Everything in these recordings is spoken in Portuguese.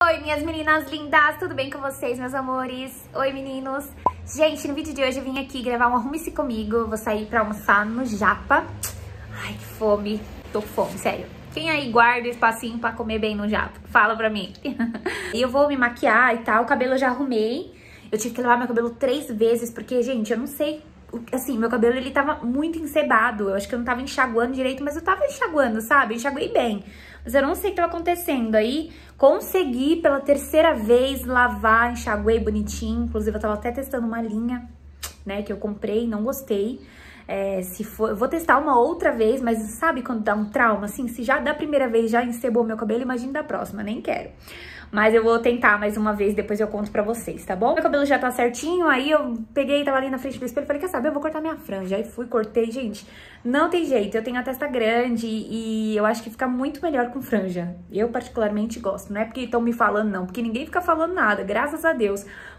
Oi, minhas meninas lindas, tudo bem com vocês, meus amores? Oi, meninos. Gente, no vídeo de hoje eu vim aqui gravar um Arrume-se Comigo. Vou sair pra almoçar no Japa. Ai, que fome. Tô com fome, sério. Quem aí guarda espacinho pra comer bem no Japa? Fala pra mim. E eu vou me maquiar e tal, o cabelo eu já arrumei. Eu tive que lavar meu cabelo 3 vezes, porque, gente, eu não sei... Assim, meu cabelo, ele tava muito encebado. Eu acho que eu não tava enxaguando direito, mas eu tava enxaguando, sabe? Enxaguei bem. Mas eu não sei o que tava acontecendo. Aí, consegui pela 3ª vez lavar, enxaguei bonitinho. Inclusive, eu tava até testando uma linha, né, que eu comprei, não gostei. Se for, eu vou testar uma outra vez, mas sabe quando dá um trauma, assim? Se já da primeira vez já encebou meu cabelo, imagine da próxima, nem quero. Mas eu vou tentar mais uma vez, depois eu conto pra vocês, tá bom? Meu cabelo já tá certinho, aí eu peguei, tava ali na frente do espelho e falei, quer saber, eu vou cortar minha franja. Aí fui, cortei, gente, não tem jeito, eu tenho a testa grande e eu acho que fica muito melhor com franja. Eu particularmente gosto, não é porque estão me falando não, porque ninguém fica falando nada, graças a Deus.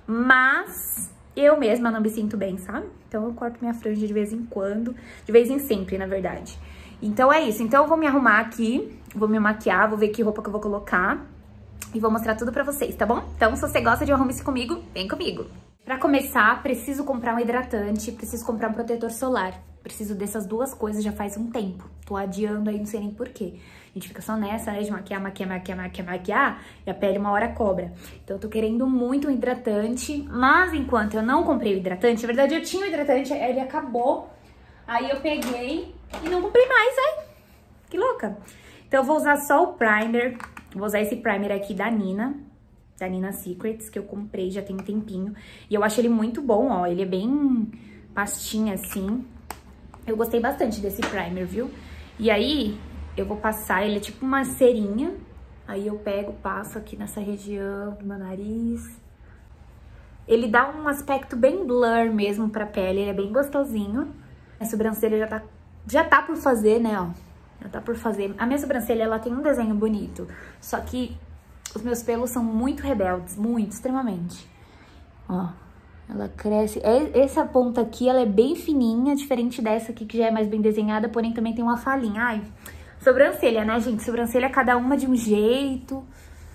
Mas... eu mesma não me sinto bem, sabe? Então eu corto minha franja de vez em quando, de vez em sempre, na verdade. Então é isso, então eu vou me arrumar aqui, vou me maquiar, vou ver que roupa que eu vou colocar e vou mostrar tudo pra vocês, tá bom? Então se você gosta de Arrume-se Comigo, vem comigo. Pra começar, preciso comprar um hidratante, preciso comprar um protetor solar. Preciso dessas duas coisas já faz um tempo. Tô adiando aí, não sei nem porquê. A gente fica só nessa, né, de maquiar, e a pele uma hora cobra. Então eu tô querendo muito um hidratante, mas enquanto eu não comprei o hidratante, na verdade eu tinha o hidratante, ele acabou, aí eu peguei e não comprei mais, ai, que louca. Então eu vou usar só o primer, vou usar esse primer aqui da Nina Secrets, que eu comprei já tem um tempinho. E eu acho ele muito bom, ó, ele é bem pastinha assim. Eu gostei bastante desse primer, viu? E aí, eu vou passar, ele é tipo uma cerinha. Aí eu pego, passo aqui nessa região do meu nariz. Ele dá um aspecto bem blur mesmo pra pele, ele é bem gostosinho. A sobrancelha já tá por fazer, né, ó. Já tá por fazer. A minha sobrancelha, ela tem um desenho bonito. Só que os meus pelos são muito rebeldes, muito, extremamente. Ó. Ela cresce... Essa ponta aqui, ela é bem fininha, diferente dessa aqui que já é mais bem desenhada, porém também tem uma falinha. Ai, sobrancelha, né, gente? Sobrancelha cada uma de um jeito.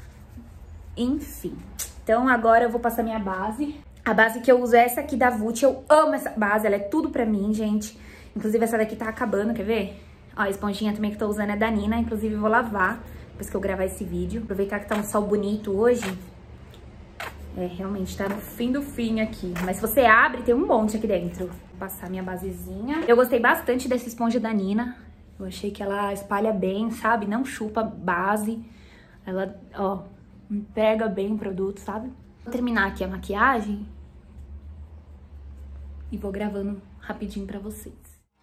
Enfim. Então, agora eu vou passar minha base. A base que eu uso é essa aqui da Vult. Eu amo essa base, ela é tudo pra mim, gente. Inclusive, essa daqui tá acabando, quer ver? Ó, a esponjinha também que eu tô usando é da Nina. Inclusive, eu vou lavar depois que eu gravar esse vídeo. Aproveitar que tá um sol bonito hoje. Realmente tá no fim do fim aqui. Mas se você abre, tem um monte aqui dentro. Vou passar minha basezinha. Eu gostei bastante dessa esponja da Nina. Eu achei que ela espalha bem, sabe? Não chupa base. Ela, ó, pega bem o produto, sabe? Vou terminar aqui a maquiagem. E vou gravando rapidinho pra vocês.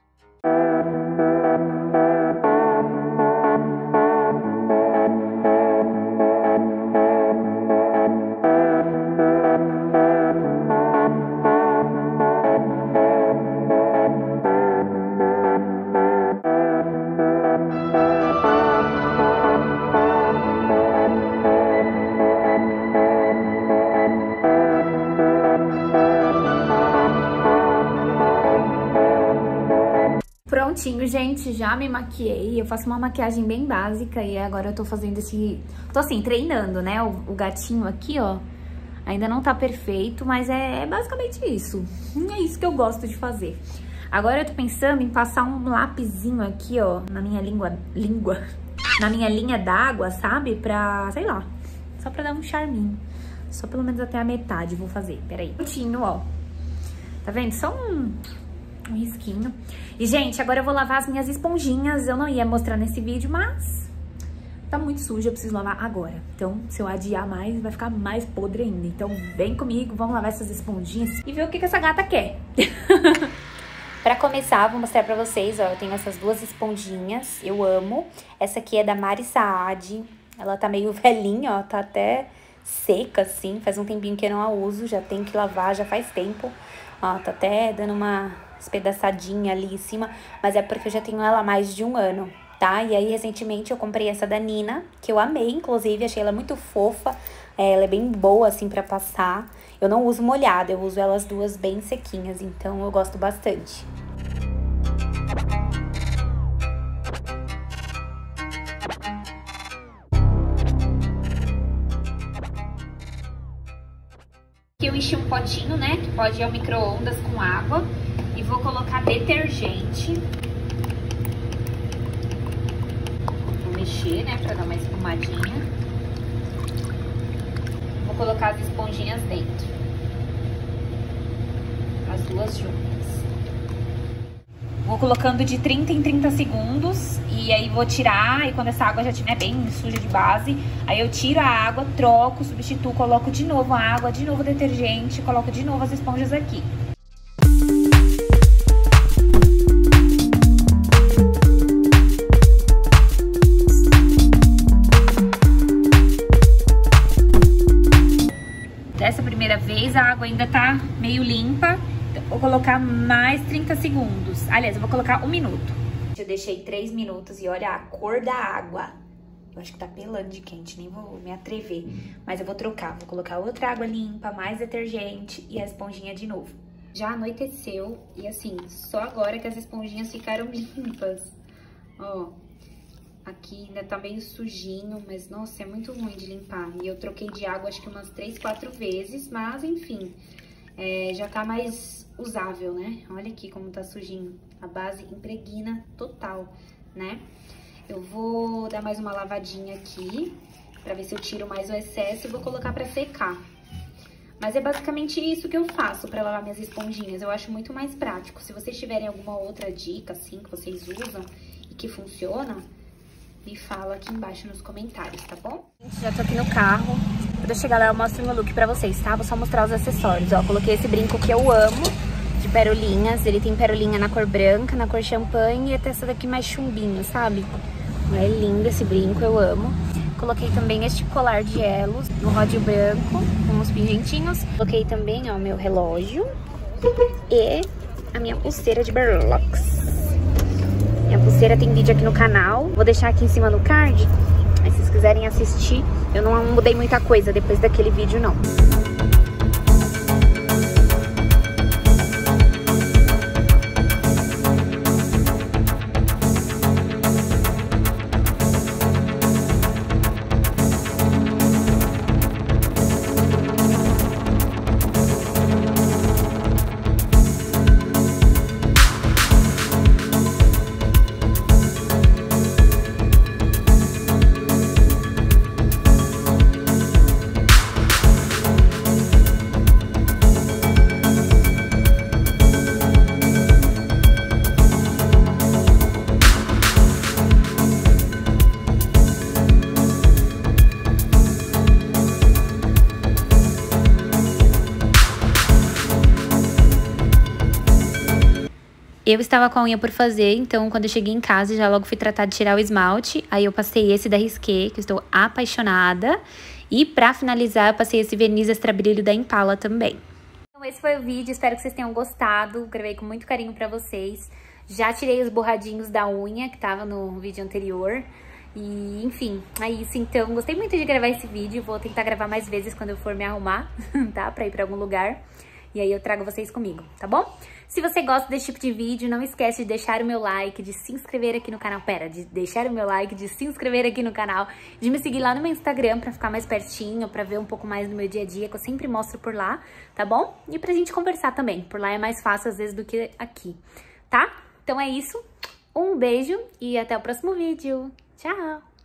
Prontinho, gente, já me maquiei. Eu faço uma maquiagem bem básica e agora eu tô fazendo esse... Tô assim, treinando, né? O gatinho aqui, ó, ainda não tá perfeito, mas é basicamente isso. É isso que eu gosto de fazer. Agora eu tô pensando em passar um lapisinho aqui, ó, na minha na minha linha d'água, sabe? Pra, sei lá, só pra dar um charminho. Só pelo menos até a metade vou fazer, peraí. Prontinho, ó. Tá vendo? Só um risquinho. E, gente, agora eu vou lavar as minhas esponjinhas. Eu não ia mostrar nesse vídeo, mas tá muito sujo, eu preciso lavar agora. Então, se eu adiar mais, vai ficar mais podre ainda. Então, vem comigo, vamos lavar essas esponjinhas e ver o que essa gata quer. Pra começar, vou mostrar pra vocês, ó, eu tenho essas duas esponjinhas, eu amo. Essa aqui é da Mari Saad, ela tá meio velhinha, ó, tá até seca, assim. Faz um tempinho que eu não a uso, já tenho que lavar, já faz tempo. Ó, tá até dando uma espedaçadinha ali em cima, mas é porque eu já tenho ela há mais de um ano, tá? E aí, recentemente, eu comprei essa da Nina, que eu amei, inclusive, achei ela muito fofa, ela é bem boa, assim, pra passar. Eu não uso molhada, eu uso elas duas bem sequinhas, então eu gosto bastante. eu enchi um potinho, né, que pode ir ao micro-ondas com água. E vou colocar detergente. Vou mexer, né, pra dar uma espumadinha. Vou colocar as esponjinhas dentro. As duas juntas. Vou colocando de 30 em 30 segundos e aí vou tirar, e quando essa água já estiver bem suja de base, aí eu tiro a água, troco, substituo, coloco de novo a água, de novo o detergente, coloco de novo as esponjas aqui. Dessa primeira vez a água ainda tá meio limpa. Vou colocar mais 30 segundos. Aliás, eu vou colocar 1 minuto. Eu deixei 3 minutos e olha a cor da água. Eu acho que tá pelando de quente, nem vou me atrever. Mas eu vou trocar. Vou colocar outra água limpa, mais detergente e a esponjinha de novo. Já anoiteceu e assim, só agora que as esponjinhas ficaram limpas. Ó, aqui ainda tá meio sujinho, mas nossa, é muito ruim de limpar. E eu troquei de água acho que umas 3, 4 vezes, mas enfim... já tá mais usável, né? Olha aqui como tá sujinho. A base impregna total, né? Eu vou dar mais uma lavadinha aqui, pra ver se eu tiro mais o excesso e vou colocar pra secar. Mas é basicamente isso que eu faço pra lavar minhas esponjinhas. Eu acho muito mais prático. Se vocês tiverem alguma outra dica, assim, que vocês usam e que funciona, me fala aqui embaixo nos comentários, tá bom? Já tô aqui no carro. Quando eu chegar lá, eu mostro meu look pra vocês, tá? Vou só mostrar os acessórios, ó. Coloquei esse brinco que eu amo, de perolinhas. Ele tem perolinha na cor branca, na cor champanhe e até essa daqui mais chumbinho, sabe? É lindo esse brinco, eu amo. Coloquei também este colar de elos no ródio branco, com uns pingentinhos. Coloquei também, ó, meu relógio e a minha pulseira de berlox. Minha pulseira tem vídeo aqui no canal. Vou deixar aqui em cima no card. Mas se vocês quiserem assistir, eu não mudei muita coisa depois daquele vídeo, não. Eu estava com a unha por fazer, então quando eu cheguei em casa já logo fui tratar de tirar o esmalte. Aí eu passei esse da Risqué, que eu estou apaixonada. E pra finalizar eu passei esse verniz extra brilho da Impala também. Então esse foi o vídeo, espero que vocês tenham gostado. Gravei com muito carinho pra vocês. Já tirei os borradinhos da unha, que tava no vídeo anterior. E, enfim, é isso. Então, gostei muito de gravar esse vídeo. Vou tentar gravar mais vezes quando eu for me arrumar, tá? Pra ir pra algum lugar. E aí eu trago vocês comigo, tá bom? Se você gosta desse tipo de vídeo, não esquece de deixar o meu like, de se inscrever aqui no canal. De deixar o meu like, de se inscrever aqui no canal, de me seguir lá no meu Instagram pra ficar mais pertinho, pra ver um pouco mais do meu dia a dia, que eu sempre mostro por lá, tá bom? E pra gente conversar também, por lá é mais fácil às vezes do que aqui, tá? Então é isso, um beijo e até o próximo vídeo. Tchau!